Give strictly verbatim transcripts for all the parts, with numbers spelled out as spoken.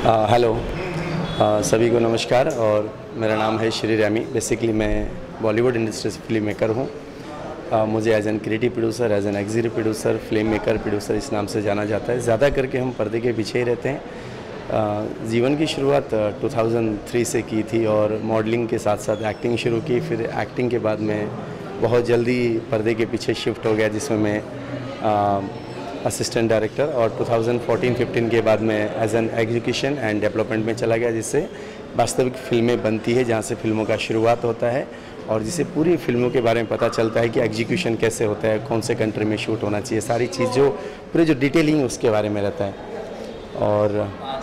Hello सभी को नमस्कार। और मेरा नाम है श्री रैमी। बेसिकली मैं बॉलीवुड इंडस्ट्री से फिल्म मेकर हूँ। uh, मुझे as an creative producer, as an executive producer, filmmaker, producer इस नाम से जाना जाता है। ज़्यादा करके हम पर्दे के पीछे ही रहते हैं। uh, जीवन की शुरुआत टू थाउज़ेंड थ्री से की थी और मॉडलिंग के साथ साथ एक्टिंग शुरू की। फिर एक्टिंग के बाद मैं बहुत जल्दी पर्दे के पीछे शिफ्ट हो गया, जिसमें मैं uh, असिस्टेंट डायरेक्टर, और टू थाउज़ेंड फोर्टीन फिफ्टीन के बाद मैं as an execution and development में चला गया, जिससे वास्तविक फिल्में बनती है, जहाँ से फिल्मों का शुरुआत होता है और जिसे पूरी फिल्मों के बारे में पता चलता है कि एग्जीक्यूशन कैसे होता है, कौन से कंट्री में शूट होना चाहिए, सारी चीज़ जो पूरे जो डिटेलिंग उसके बारे में रहता है। और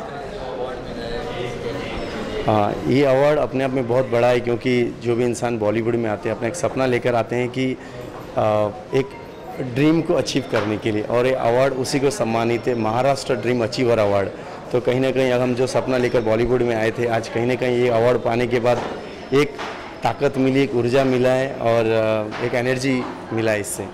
हाँ, ये अवार्ड अपने आप में बहुत बड़ा है, क्योंकि जो भी इंसान बॉलीवुड में आते हैं अपना एक सपना लेकर आते हैं कि एक ड्रीम को अचीव करने के लिए, और ये अवार्ड उसी को सम्मानित है, महाराष्ट्र ड्रीम अचीवर अवार्ड। तो कहीं ना कहीं हम जो सपना लेकर बॉलीवुड में आए थे, आज कहीं ना कहीं ये अवार्ड पाने के बाद एक ताकत मिली, एक ऊर्जा मिला है और एक एनर्जी मिला है इससे।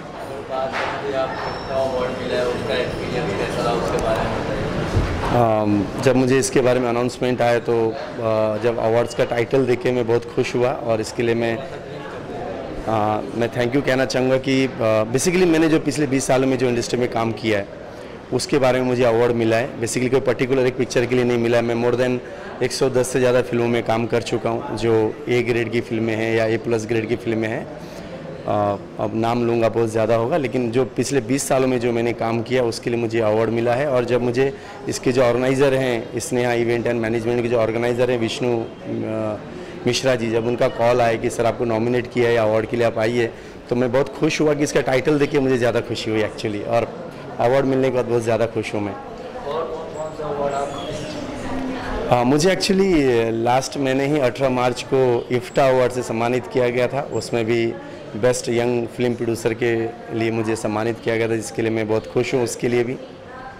जब मुझे इसके बारे में अनाउंसमेंट आया तो जब अवार्ड्स का टाइटल देखे मैं बहुत खुश हुआ, और इसके लिए मैं आ, मैं थैंक यू कहना चाहूँगा कि बेसिकली मैंने जो पिछले बीस सालों में जो इंडस्ट्री में काम किया है उसके बारे में मुझे अवार्ड मिला है। बेसिकली कोई पर्टिकुलर एक पिक्चर के लिए नहीं मिला है। मैं मोर देन एक सौ दस से ज़्यादा फिल्मों में काम कर चुका हूँ, जो ए ग्रेड की फिल्में हैं या ए प्लस ग्रेड की फिल्में हैं। अब नाम लूँगा बहुत ज़्यादा होगा, लेकिन जो पिछले बीस सालों में जो मैंने काम किया उसके लिए मुझे अवार्ड मिला है। और जब मुझे इसके जो ऑर्गेनाइज़र हैं, स्नेहा इवेंट एंड मैनेजमेंट के जो ऑर्गेनाइज़र हैं विष्णु मिश्रा जी, जब उनका कॉल आया कि सर आपको नॉमिनेट किया है अवार्ड के लिए, आप आइए, तो मैं बहुत खुश हुआ कि इसका टाइटल देखिए मुझे ज़्यादा खुशी हुई एक्चुअली, और अवार्ड मिलने के बाद बहुत ज़्यादा खुश हूँ मैं। हाँ, मुझे एक्चुअली लास्ट महीने ही अठारह मार्च को इफ्टा अवार्ड से सम्मानित किया गया था। उसमें भी बेस्ट यंग फिल्म प्रोड्यूसर के लिए मुझे सम्मानित किया गया था, जिसके लिए मैं बहुत खुश हूँ। उसके लिए भी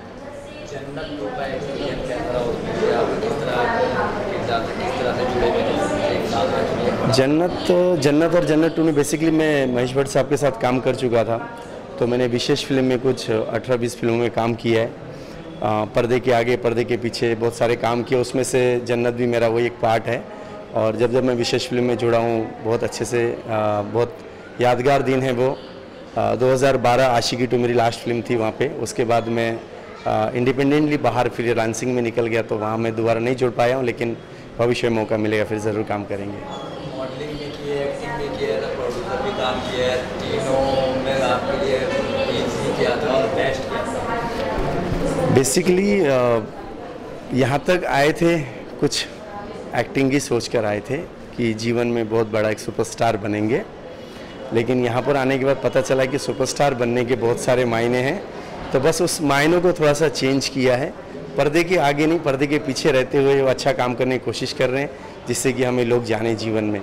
जन्नत जन्नत और जन्नत टू में बेसिकली मैं महेश भट्ट साहब के साथ काम कर चुका था, तो मैंने विशेष फिल्म में कुछ अठारह बीस फिल्मों में काम किया है। आ, पर्दे के आगे पर्दे के पीछे बहुत सारे काम किए, उसमें से जन्नत भी मेरा वही एक पार्ट है। और जब जब मैं विशेष फिल्म में जुड़ा हूँ बहुत अच्छे से, आ, बहुत यादगार दिन है वो। आ, दो हज़ार बारह आशिकी टू मेरी लास्ट फिल्म थी वहाँ पे। उसके बाद मैं इंडिपेंडेंटली बाहर फिर फ्रीलांसिंग में निकल गया, तो वहाँ मैं दोबारा नहीं जुड़ पाया हूँ, लेकिन भविष्य में मौका मिलेगा फिर ज़रूर काम करेंगे। मॉडलिंग भी की है, एक्टिंग भी की है, प्रोड्यूसर भी काम किया है, तीनों में आपके लिए इजी किया था और बेस्ट किया था। बेसिकली यहाँ तक आए थे कुछ एक्टिंग की सोच कर आए थे कि जीवन में बहुत बड़ा एक सुपरस्टार बनेंगे, लेकिन यहाँ पर आने के बाद पता चला कि सुपरस्टार बनने के बहुत सारे मायने हैं। तो बस उस मायनों को थोड़ा सा चेंज किया है। पर्दे के आगे नहीं, पर्दे के पीछे रहते हुए वो अच्छा काम करने की कोशिश कर रहे हैं, जिससे कि हमें लोग जाने जीवन में।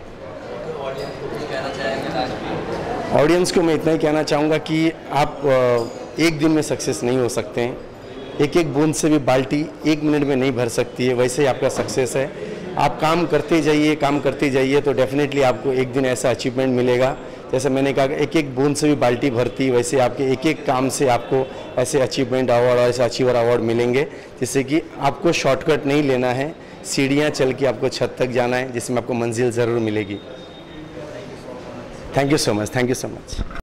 ऑडियंस को मैं इतना ही कहना चाहूँगा कि आप एक दिन में सक्सेस नहीं हो सकते हैं। एक एक बूंद से भी बाल्टी एक मिनट में नहीं भर सकती है, वैसे ही आपका सक्सेस है। आप काम करते जाइए, काम करते जाइए, तो डेफिनेटली आपको एक दिन ऐसा अचीवमेंट मिलेगा। जैसे मैंने कहा एक एक बूंद से भी बाल्टी भरती, वैसे आपके एक एक काम से आपको ऐसे अचीवमेंट अवार्ड और ऐसे अचीवर अवार्ड मिलेंगे, जिससे कि आपको शॉर्टकट नहीं लेना है, सीढ़ियाँ चल के आपको छत तक जाना है, जिसमें आपको मंजिल ज़रूर मिलेगी। Thank you so much, thank you so much.